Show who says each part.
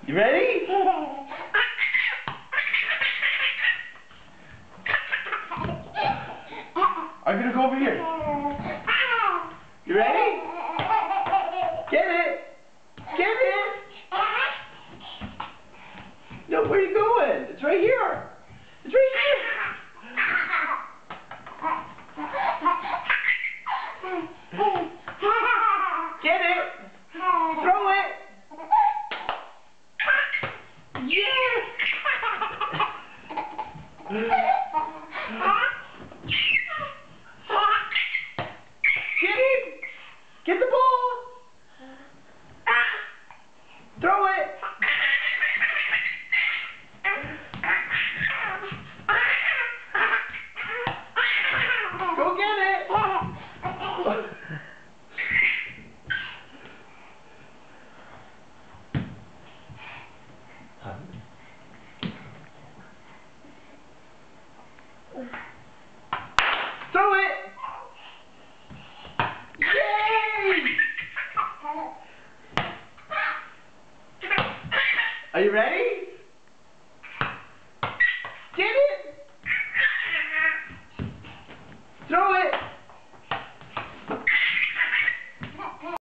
Speaker 1: You ready? I'm gonna go over here. You ready? Get it! Get it! No, where are you going? It's right here. It's right here. Get it! Throw it! Yes! Get it! Get the ball! Throw it! Go get it! Throw it! Yay! Are you ready?